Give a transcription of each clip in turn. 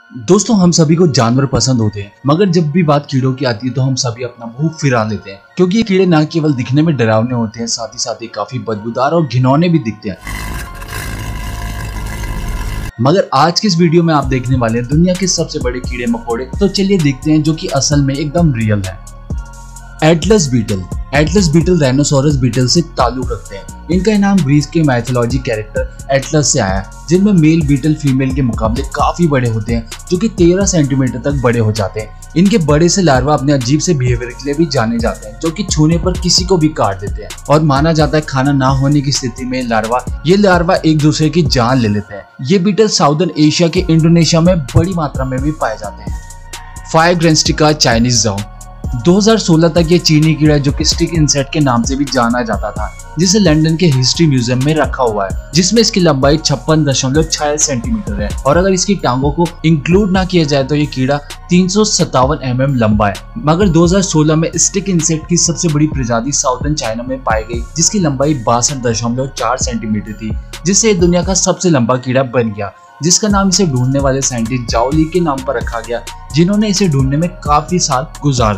दोस्तों, हम सभी को जानवर पसंद होते हैं, मगर जब भी बात कीड़ों की आती है तो हम सभी अपना मुंह फिरा लेते हैं, क्योंकि ये कीड़े न केवल दिखने में डरावने होते हैं, साथ ही काफी बदबूदार और घिनौने भी दिखते हैं। मगर आज के इस वीडियो में आप देखने वाले हैं दुनिया के सबसे बड़े कीड़े मकोड़े। तो चलिए देखते हैं, जो कि असल में एकदम रियल है। Atlas beetle. Atlas beetle rhinoceros beetle से ताल्लुक रखते हैं। इनका नाम ग्रीस के माइथोलॉजी कैरेक्टर एटलस से आया है, जिनमें मेल बीटल फीमेल के मुकाबले काफी बड़े होते हैं, जो कि 13 सेंटीमीटर तक बड़े हो जाते हैं। इनके बड़े से लार्वा अपने अजीब से बिहेवियर के लिए भी जाने जाते हैं, जो कि छूने पर किसी को भी काट देते हैं। और माना जाता है खाना ना होने की स्थिति में ये लार्वा एक दूसरे की जान ले लेते हैं। ये बीटल साउदर्न एशिया के इंडोनेशिया में बड़ी मात्रा में भी पाए जाते हैं। फाइग्रेंस्टिका चाइनीज जाउ। 2016 तक ये चीनी कीड़ा, जो कि स्टिक इंसेक्ट के नाम से भी जाना जाता था, जिसे लंदन के हिस्ट्री म्यूजियम में रखा हुआ है, जिसमें इसकी लंबाई 56.6 सेंटीमीटर है। और अगर इसकी टांगों को इंक्लूड ना किया जाए तो ये कीड़ा 357 mm लंबा है। मगर 2016 में स्टिक इंसेक्ट की सबसे बड़ी प्रजाति साउदर्न चाइना में पाई गई, जिसकी लंबाई 62.4 सेंटीमीटर थी, जिससे ये दुनिया का सबसे लंबा कीड़ा बन गया, जिसका नाम इसे ढूंढने वाले साइंटिस्ट जाओ ली के नाम पर रखा गया, जिन्होंने इसे ढूंढने में काफी साल गुजार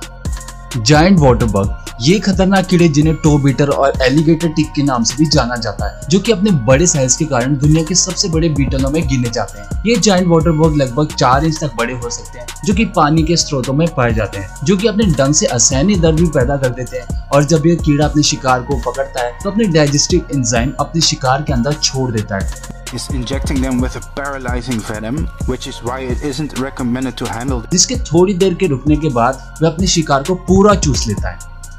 दिए। Giant water bug. ये खतरनाक कीड़े, जिन्हें टो बीटर और एलिगेटर टिक के नाम से भी जाना जाता है, जो कि अपने बड़े साइज के कारण दुनिया के सबसे बड़े बीटलों में गिने जाते हैं। ये जायंट वाटर बग लगभग 4 इंच तक बड़े हो सकते हैं, जो कि पानी के स्रोतों में पाए जाते हैं, जो कि अपने डंक से असहनीय दर्द भी पैदा कर देते हैं। और जब ये कीड़ा अपने शिकार को पकड़ता है तो अपने डाइजेस्टिव एंजाइम अपने शिकार के अंदर छोड़ देता है, is injecting them with a paralyzing venom, which is why it isn't recommended to handle. जिसके थोड़ी देर के रुकने के बाद वह अपने शिकार को पूरा चूस लेता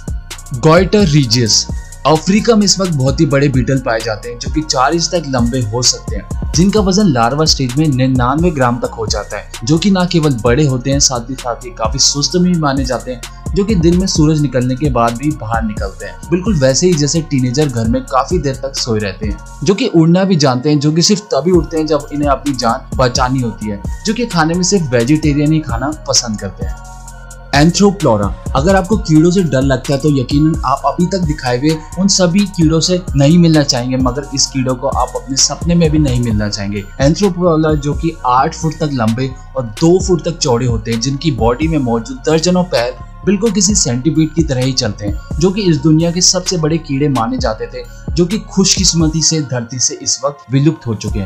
है। गॉइटर रीजियस। अफ्रीका में इस वक्त बहुत ही बड़े बीटल पाए जाते हैं, जो कि 4 इंच तक लंबे हो सकते हैं, जिनका वजन लार्वा स्टेज में 99 ग्राम तक हो जाता है, जो कि न केवल बड़े होते हैं, साथ ही काफी सुस्त भी माने जाते हैं, जो कि दिन में सूरज निकलने के बाद भी बाहर निकलते हैं, बिल्कुल वैसे ही जैसे टीनेजर घर में काफी देर तक सोए रहते हैं, जो कि उड़ना भी जानते हैं, जो कि सिर्फ तभी उड़ते हैं जब इन्हें अपनी जान बचानी होती है, जो कि खाने में सिर्फ वेजिटेरियन ही खाना पसंद करते हैं। एंथ्रोप्लोरा। अगर आपको कीड़ों से डर लगता है तो यकीनन आप अभी तक दिखाए हुए उन सभी कीड़ों से नहीं मिलना चाहेंगे, मगर इस कीड़ों को आप अपने सपने में भी नहीं मिलना चाहेंगे। एंथ्रोप्लोरा, जो कि 8 फुट तक लंबे और 2 फुट तक चौड़े होते हैं, जिनकी बॉडी में मौजूद दर्जनों पैर बिल्कुल किसी सेंटीपीड की तरह ही चलते हैं, जो कि इस दुनिया के सबसे बड़े कीड़े माने जाते थे, जो कि खुशकिस्मती से धरती से इस वक्त विलुप्त हो चुके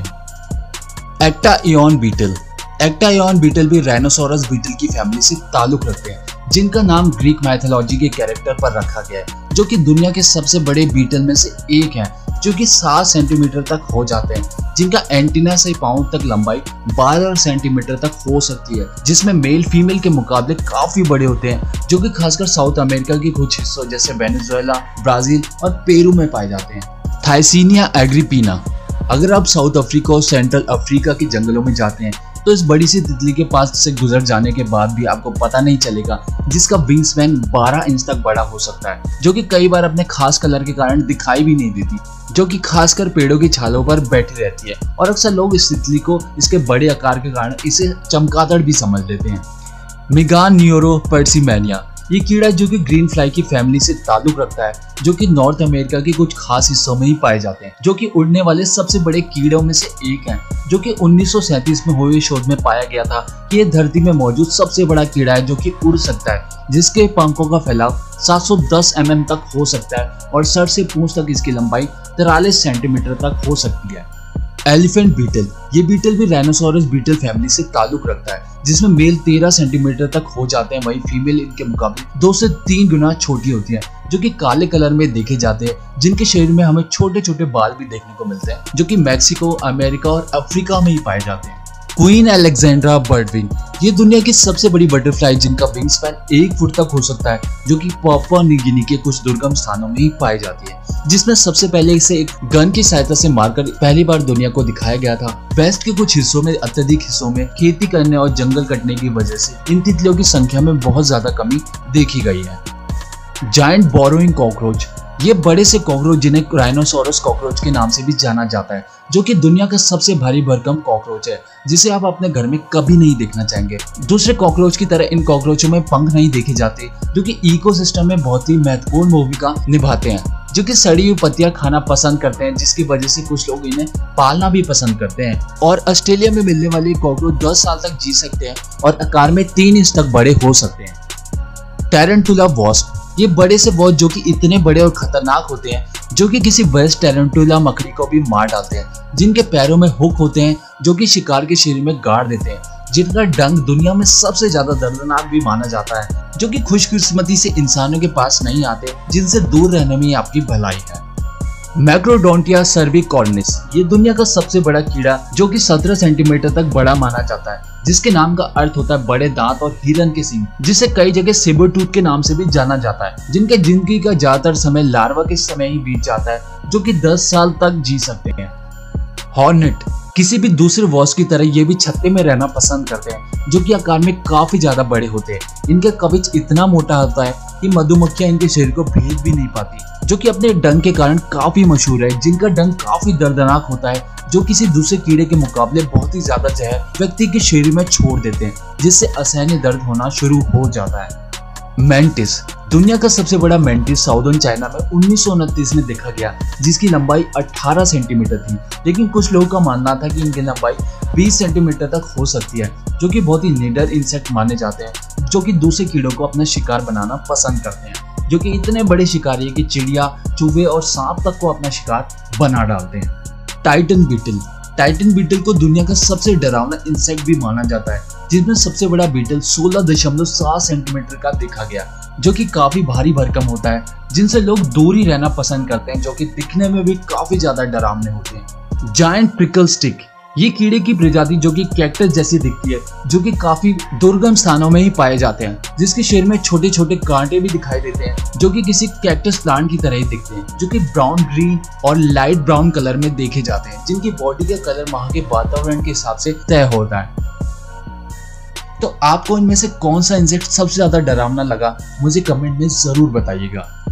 हैं। Actaeon beetle. एक्टाइऑन बीटल भी राइनोसोरस बीटल की फैमिली से ताल्लुक रखते हैं, जिनका नाम ग्रीक माइथोलॉजी के कैरेक्टर पर रखा गया है, जो कि दुनिया के सबसे बड़े बीटल में से एक है, जो कि 7 सेंटीमीटर तक हो जाते हैं, जिनका एंटीना से पांव तक लंबाई 12 सेंटीमीटर तक हो सकती है, जिसमें मेल फीमेल के मुकाबले काफी बड़े होते हैं, जो कि खासकर साउथ अमेरिका के कुछ हिस्सों जैसे वेनेजुएला, ब्राजील और पेरू में पाए जाते हैं। थाइसीनिया एग्रिपीना। अगर आप साउथ अफ्रीका और सेंट्रल अफ्रीका के जंगलों में जाते हैं तो इस बड़ी सी तितली के पास से गुजर जाने के बाद भी आपको पता नहीं चलेगा, जिसका विंग स्पैन 12 इंच तक बड़ा हो सकता है, जो कि कई बार अपने खास कलर के कारण दिखाई भी नहीं देती, जो कि खासकर पेड़ों की छालों पर बैठी रहती है। और अक्सर लोग इस तितली को इसके बड़े आकार के कारण इसे चमगादड़ भी समझ लेते हैं। मिगान न्यूरो पर्सिमेनिया। ये कीड़ा, जो कि ग्रीन फ्लाई की फैमिली से ताल्लुक रखता है, जो कि नॉर्थ अमेरिका के कुछ खास हिस्सों में ही पाए जाते हैं, जो कि उड़ने वाले सबसे बड़े कीड़ों में से एक हैं, जो कि 1937 में हुए शोध में पाया गया था कि ये धरती में मौजूद सबसे बड़ा कीड़ा है, जो कि उड़ सकता है, जिसके पंखों का फैलाव 710 mm तक हो सकता है और सर से पूंछ तक इसकी लंबाई 43 सेंटीमीटर तक हो सकती है। Elephant beetle. ये बीटल भी राइनोसोरस बीटल फैमिली से ताल्लुक रखता है, जिसमें मेल 13 सेंटीमीटर तक हो जाते हैं, वहीं फीमेल इनके मुकाबले 2 से 3 गुना छोटी होती है, जो कि काले कलर में देखे जाते हैं, जिनके शरीर में हमें छोटे छोटे बाल भी देखने को मिलते हैं, जो कि मैक्सिको, अमेरिका और अफ्रीका में ही पाए जाते हैं। Queen Alexandra birdwing. ये दुनिया की सबसे बड़ी बटरफ्लाई, जिनका विंग स्पैन 1 फुट तक हो सकता है, जो कि पापुआ न्यू गिनी के कुछ दुर्गम स्थानों में ही पाई जाती है, जिसमें सबसे पहले इसे एक गन की सहायता से मारकर पहली बार दुनिया को दिखाया गया था। वेस्ट के कुछ हिस्सों में, अत्यधिक हिस्सों में खेती करने और जंगल कटने की वजह से इन तितलियों की संख्या में बहुत ज्यादा कमी देखी गई है। Giant burrowing cockroach. ये बड़े से कॉकरोच जिन्हें राइनोसोरस कॉकरोच के नाम से भी जाना जाता है, जो कि दुनिया का सबसे भारी भरकम कॉकरोच है, जिसे आप अपने घर में कभी नहीं देखना चाहेंगे। दूसरे कॉकरोच की तरह इन कॉकरोचों में पंख नहीं देखे जाते, जो कि इकोसिस्टम में बहुत ही महत्वपूर्ण भूमिका निभाते हैं, जो कि सड़ी हुई पत्तियां खाना पसंद करते हैं, जिसकी वजह से कुछ लोग इन्हें पालना भी पसंद करते हैं। और ऑस्ट्रेलिया में मिलने वाले कॉकरोच 10 साल तक जी सकते हैं और आकार में 3 इंच तक बड़े हो सकते हैं। टैरेंटुला वॉस्प, ये बड़े से वॉस्प जो कि इतने बड़े और खतरनाक होते हैं, जो कि किसी वेस्ट टैरेंटुला मकड़ी को भी मार डालते हैं, जिनके पैरों में हुक होते हैं जो कि शिकार के शरीर में गाड़ देते हैं, जिनका डंक दुनिया में सबसे ज्यादा दर्दनाक भी माना जाता है, जो कि खुशकिस्मती से इंसानों के पास नहीं आते, जिनसे दूर रहने में आपकी भलाई है। मैक्रोडोंटिया सर्विकॉर्निस, ये दुनिया का सबसे बड़ा कीड़ा जो कि 17 सेंटीमीटर तक बड़ा माना जाता है, जिसके नाम का अर्थ होता है बड़े दांत और हिरन के सींग, जिसे कई जगह सेबर टूथ के नाम से भी जाना जाता है, जिनके जिंदगी का ज्यादातर समय लार्वा के समय ही बीत जाता है, जो कि 10 साल तक जी सकते हैं। हॉर्नेट, किसी भी दूसरे वॉस्प की तरह ये भी छत्ते में रहना पसंद करते हैं, जो कि आकार में काफी ज्यादा बड़े होते हैं। इनके कवच इतना मोटा होता है कि मधुमक्खियां इनके शरीर को भेद भी नहीं पाती, जो कि अपने डंक के कारण काफी मशहूर है, जिनका डंक काफी दर्दनाक होता है, जो किसी दूसरे कीड़े के मुकाबले बहुत ही ज्यादा जहर व्यक्ति के शरीर में छोड़ देते हैं, जिससे असहनीय दर्द होना शुरू हो जाता है। मेंटिस, दुनिया का सबसे बड़ा मेंटिस साउदर्न चाइना में 1929 में देखा गया, जिसकी लंबाई 18 सेंटीमीटर थी, लेकिन कुछ लोगों का मानना था कि इनकी लंबाई 20 सेंटीमीटर तक हो सकती है, जो कि बहुत ही निडर इंसेक्ट माने जाते हैं, जो कि दूसरे कीड़ों को अपना शिकार बनाना पसंद करते हैं, जो कि इतने बड़े शिकारी है कि चिड़िया, चूहे और सांप तक को अपना शिकार बना डालते हैं। टाइटन बीटल, टाइटन बीटल को दुनिया का सबसे डरावना इंसेक्ट भी माना जाता है, जिसमें सबसे बड़ा बीटल 16.7 सेंटीमीटर का देखा गया, जो कि काफी भारी भरकम होता है, जिनसे लोग दूर ही रहना पसंद करते हैं, जो कि दिखने में भी काफी ज्यादा डरावने होते हैं। जायंट प्रिकल स्टिक, ये कीड़े की प्रजाति जो कि कैक्टस जैसी दिखती है, जो कि काफी दुर्गम स्थानों में ही पाए जाते हैं, जिसके शरीर में छोटे छोटे कांटे भी दिखाई देते हैं, जो कि किसी कैक्टस प्लांट की तरह ही दिखते हैं, जो कि ब्राउन, ग्रीन और लाइट ब्राउन कलर में देखे जाते हैं, जिनकी बॉडी का कलर वहां के वातावरण के हिसाब से तय होता है। तो आपको इनमें से कौन सा इंसेक्ट सबसे ज्यादा डरावना लगा, मुझे कमेंट में जरूर बताइएगा।